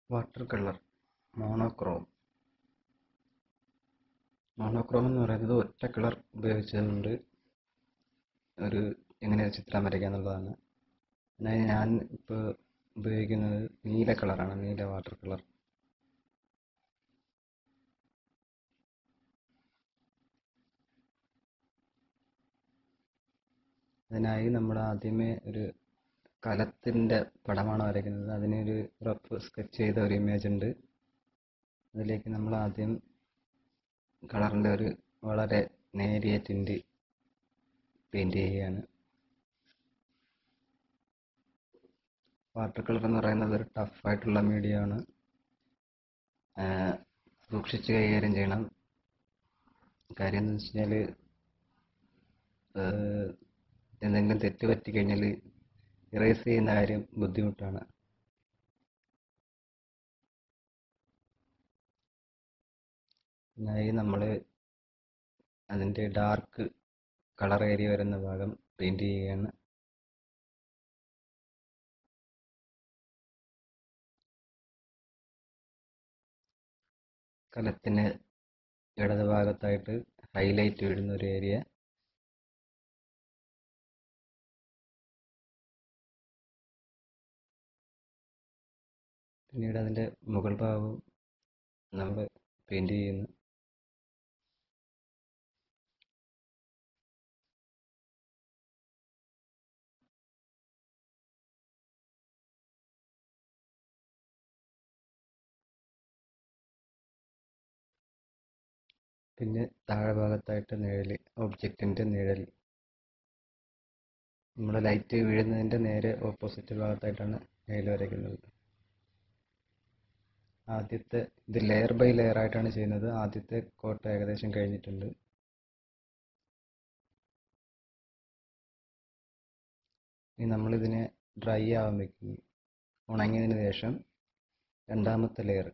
Water colour monochrome monochrome എന്ന് പറയുന്നത് ഒറ്റ കളർ ഉപയോഗിച്ചുകൊണ്ട് ഒരു എങ്ങനെ ചിത്രം വരയ്ക്കുക എന്നുള്ളതാണ്. ഞാൻ ഇപ്പോൾ ഉപയോഗിക്കുന്നത് നീല കളറാണ്, നീല വാട്ടർ കളർ. അതിനായി നമ്മൾ ആദ്യമേ ഒരു കലത്തിൻ്റെ പടമാണ് വരയ്ക്കുന്നത്. അതിനൊരു റഫ് സ്കെച്ച് ചെയ്ത ഒരു ഇമേജ് ഉണ്ട്. അതിലേക്ക് നമ്മൾ ആദ്യം കളറിൻ്റെ ഒരു വളരെ നേരിയ ടിൻറ്റ് പെയിൻറ് ചെയ്യുകയാണ്. വാട്ടർ കളർ എന്ന് പറയുന്നത് ഒരു ടഫായിട്ടുള്ള മീഡിയമാണ്. സൂക്ഷിച്ച് കൈകാര്യം ചെയ്യണം. കാര്യം എന്ന് വെച്ച് കഴിഞ്ഞാൽ എന്തെങ്കിലും തെറ്റ് പറ്റിക്കഴിഞ്ഞാൽ ഇറേസ് ചെയ്യുന്ന കാര്യം ബുദ്ധിമുട്ടാണ്. അതിനായി നമ്മൾ അതിൻ്റെ ഡാർക്ക് കളർ ഏരിയ വരുന്ന ഭാഗം പെയിൻറ് ചെയ്യുകയാണ്. കലത്തിന് ഇടതുഭാഗത്തായിട്ട് ഹൈലൈറ്റ് വീഴുന്ന ഒരു ഏരിയ, പിന്നീട് അതിൻ്റെ മുകൾ ഭാഗവും നമ്മൾ പെയിൻറ് ചെയ്യുന്നു. പിന്നെ താഴെ ഭാഗത്തായിട്ട് നിഴൽ, ഒബ്ജക്റ്റിൻ്റെ നിഴൽ, നമ്മൾ ലൈറ്റ് വീഴുന്നതിൻ്റെ നേരെ ഓപ്പോസിറ്റ് ഭാഗത്തായിട്ടാണ് നിഴൽ വരയ്ക്കുന്നത്. ഇത് ലെയർ ബൈ ലെയർ ആയിട്ടാണ് ചെയ്യുന്നത്. ആദ്യത്തെ കോട്ട് ഏകദേശം കഴിഞ്ഞിട്ടുണ്ട്. ഇനി നമ്മളിതിനെ ഡ്രൈ ആവാൻ വെക്കും. ഉണങ്ങിയതിന് ശേഷം രണ്ടാമത്തെ ലെയർ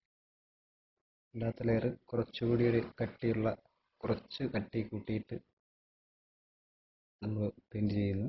കുറച്ചുകൂടി ഒരു കട്ടിയുള്ള, കുറച്ച് കട്ടി കൂട്ടിയിട്ട് നമ്മൾ പെയിൻറ് ചെയ്യുന്നു.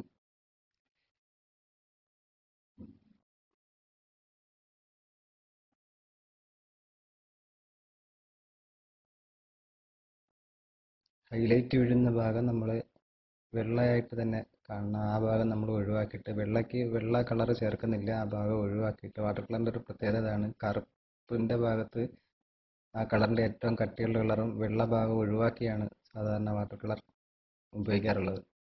ഹൈലൈറ്റ് വീഴുന്ന ഭാഗം നമ്മൾ വെള്ളയായിട്ട് തന്നെ കാണണം. ആ ഭാഗം നമ്മൾ ഒഴിവാക്കിയിട്ട്, വെള്ള കളർ ചേർക്കുന്നില്ല, ആ ഭാഗം ഒഴിവാക്കിയിട്ട്. വാട്ടർ കളറിൻ്റെ ഒരു പ്രത്യേകതയാണ് കറുപ്പിൻ്റെ ഭാഗത്ത് ആ കളറിൻ്റെ ഏറ്റവും കട്ടിയുള്ള കളറും വെള്ള ഭാഗം ഒഴിവാക്കിയാണ് സാധാരണ വാട്ടർ കളർ ഉപയോഗിക്കാറുള്ളത്.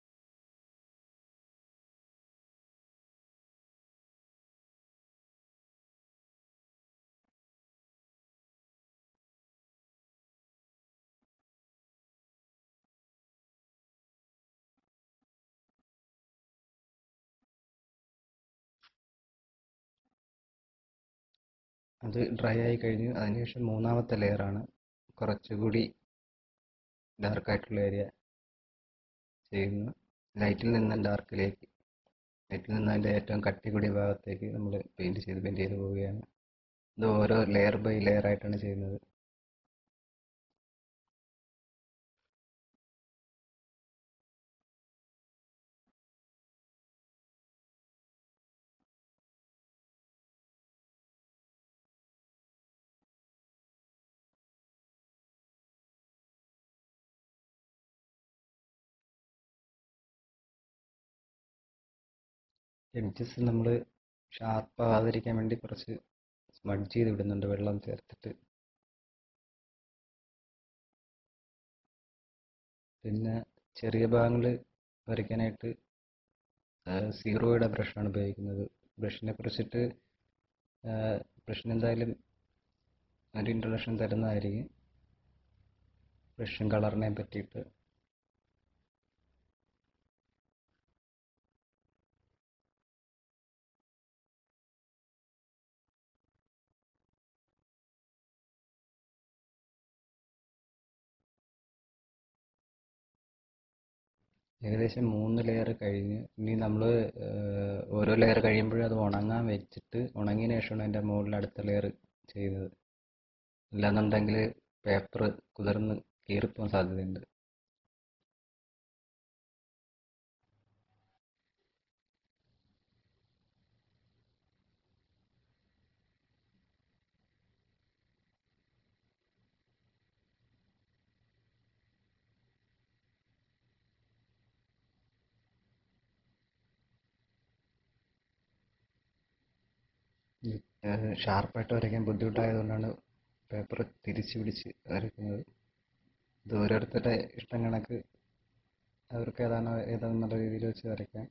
അത് ഡ്രൈ ആയി കഴിഞ്ഞു. അതിനുശേഷം മൂന്നാമത്തെ ലെയറാണ് കുറച്ചുകൂടി ഡാർക്കായിട്ടുള്ള ഏരിയ ചെയ്യുന്നു. ലൈറ്റിൽ നിന്ന് ഡാർക്കിലേക്ക്, ലൈറ്റിൽ നിന്ന് അതിൻ്റെ ഏറ്റവും കട്ടി കൂടിയ ഭാഗത്തേക്ക് നമ്മൾ പെയിൻറ് ചെയ്ത് പോവുകയാണ്. ഇത് ഓരോ ലെയർ ബൈ ലെയർ ആയിട്ടാണ് ചെയ്യുന്നത്. എഡ്ജസ് നമ്മൾ ഷാർപ്പ് ആവാതിരിക്കാൻ വേണ്ടി കുറച്ച് സ്മഡ്ജ് ചെയ്ത് വിടുന്നുണ്ട് വെള്ളം ചേർത്തിട്ട്. പിന്നെ ചെറിയ ഭാഗങ്ങൾ വരയ്ക്കാനായിട്ട് സീറോയുടെ ബ്രഷാണ് ഉപയോഗിക്കുന്നത്. ബ്രഷിനെ കുറിച്ചിട്ട് ബ്രഷിന് എന്തായാലും ഒരു ഇൻട്രൊഡക്ഷൻ തരുന്നതായിരിക്കും, ബ്രഷും കളറിനെ പറ്റിയിട്ട്. ഏകദേശം 3 ലെയർ കഴിഞ്ഞ്, ഇനി നമ്മൾ ഓരോ ലെയർ കഴിയുമ്പോഴും അത് ഉണങ്ങാൻ വെച്ചിട്ട് ഉണങ്ങിയതിന് ശേഷമാണ് അതിൻ്റെ മുകളിൽ അടുത്ത ലെയർ ചെയ്യുന്നത്. അല്ലാന്നുണ്ടെങ്കിൽ പേപ്പർ കുതിർന്ന് കീറിപ്പോകാൻ സാധ്യതയുണ്ട്. ഷാർപ്പായിട്ട് വരയ്ക്കാൻ ബുദ്ധിമുട്ടായതുകൊണ്ടാണ് പേപ്പർ തിരിച്ച് പിടിച്ച് വരയ്ക്കുന്നത്. ഇത് ഓരോരുത്തരുടെ ഇഷ്ടം കണക്ക് അവർക്ക് ഏതാണെന്നുള്ള രീതിയിൽ വെച്ച് വരയ്ക്കാം.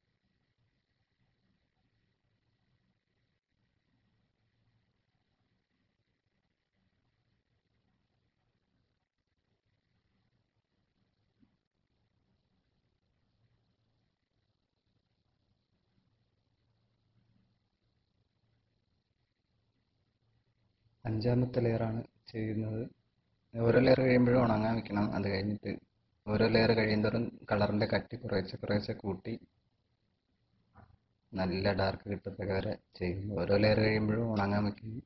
അഞ്ചാമത്തെ ലെയറാണ് ചെയ്യുന്നത്. ഓരോ ലെയർ കഴിയുമ്പോഴും ഉണങ്ങാൻ വെക്കണം. അത് കഴിഞ്ഞിട്ട് ഓരോ ലെയർ കഴിയുന്തോറും കളറിൻ്റെ കട്ടി കുറേശ്ശെ കുറേശ്ശെ കൂട്ടി നല്ല ഡാർക്ക് കിട്ടത്തക്ക വരെ ചെയ്യും. ഓരോ ലെയർ കഴിയുമ്പോഴും ഉണങ്ങാൻ വെക്കുന്നു.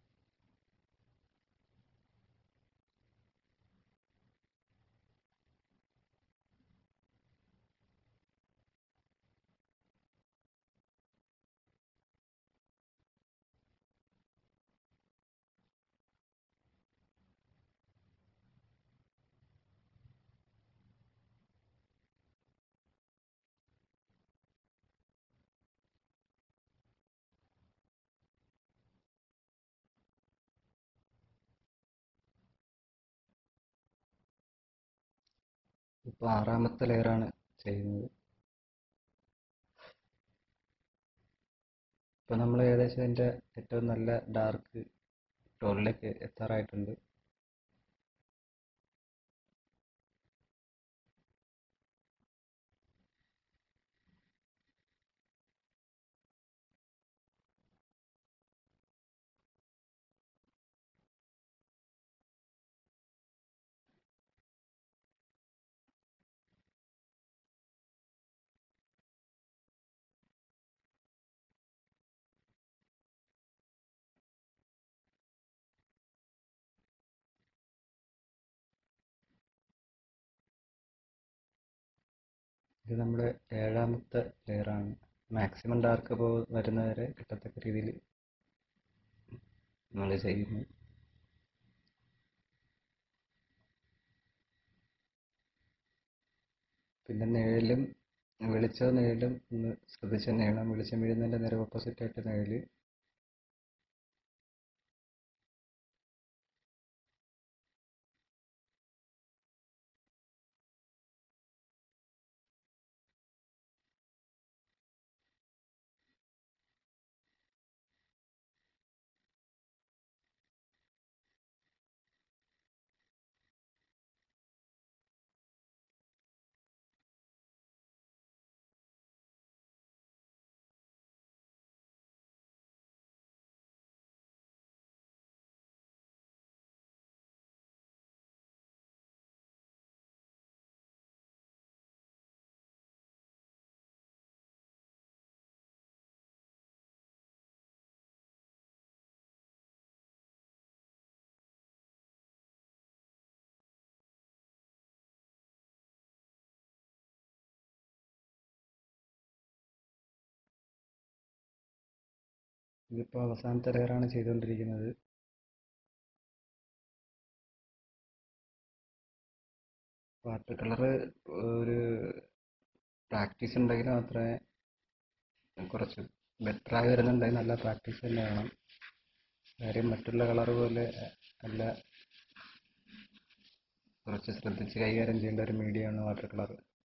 ഇപ്പോൾ ആറാമത്തെ ലെയറാണ് ചെയ്യുന്നത്. ഇപ്പോൾ നമ്മൾ ഏകദേശം അതിൻ്റെ ഏറ്റവും നല്ല ഡാർക്ക് ടോണിലേക്ക് എത്താറായിട്ടുണ്ട്. ഇത് നമ്മുടെ ഏഴാമത്തെ ലെയറാണ്. മാക്സിമം ഡാർക്ക് വരുന്നവരെ കിട്ടത്തക്ക രീതിയിൽ നമ്മൾ ചെയ്യുന്നു. പിന്നെ നിഴലും വെളിച്ചവും നിഴലും ഒന്ന് ശ്രദ്ധിച്ച് തന്നെ ചെയ്യണം. വെളിച്ചം വീഴുന്നതിൻ്റെ നേരെ ഓപ്പോസിറ്റ് ആയിട്ട് നിഴല്. ഇതിപ്പോൾ അവസാനത്തെ ലെയറാണ് ചെയ്തുകൊണ്ടിരിക്കുന്നത്. വാട്ടർ കളറ് ഒരു പ്രാക്ടീസ് ഉണ്ടെങ്കിൽ മാത്രമേ കുറച്ച് ബെറ്ററായി വരുന്നുണ്ടെങ്കിൽ നല്ല പ്രാക്ടീസ് തന്നെ വേണം. കാര്യം മറ്റുള്ള കളർ പോലെ അല്ല, കുറച്ച് ശ്രദ്ധിച്ച് കൈകാര്യം ചെയ്യേണ്ട ഒരു മീഡിയമാണ് വാട്ടർ കളർ.